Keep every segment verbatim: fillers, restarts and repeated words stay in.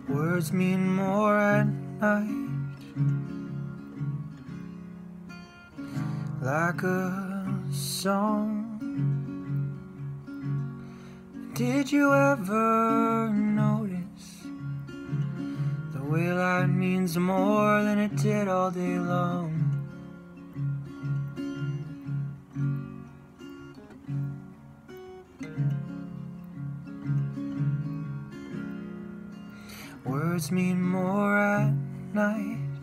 Words mean more at night, like a song. Did you ever notice the way light means more than it did all day long? Words mean more at night.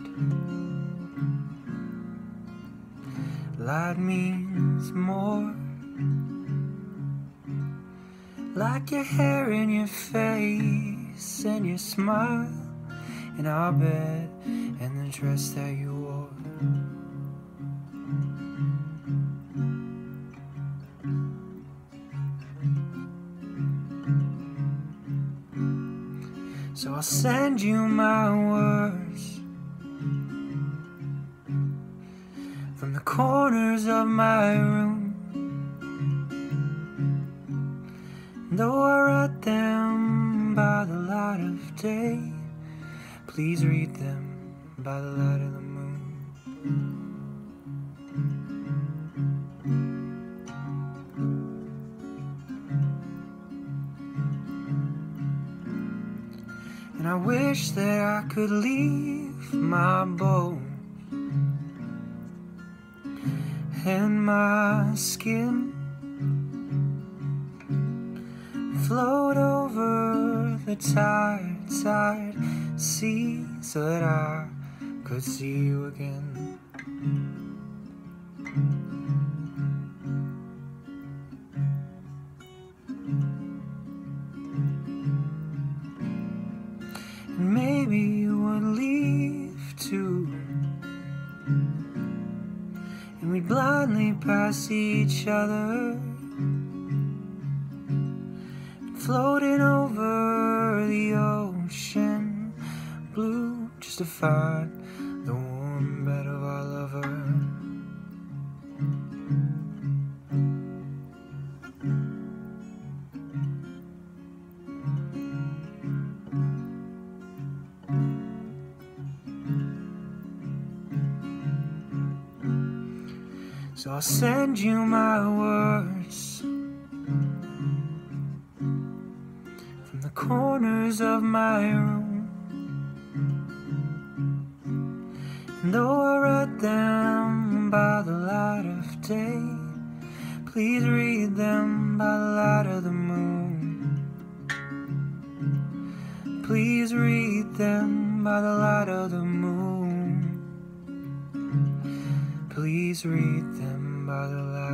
Light means more. Like your hair in your face and your smile in our bed and the dress that you wore. So I'll send you my words from the corners of my room. Though I write them by the light of day, please read them by the light of the moon. And I wish that I could leave my bones and my skin, float over the tired, tired sea so that I could see you again. And maybe you would leave too, and we'd blindly pass each other, floating over the ocean blue, just to find the warm bed of our lover. So I'll send you my words from the corners of my room. And though I write them by the light of day, please read them by the light of the moon. Please read them by the light of the moon. Please read them by the light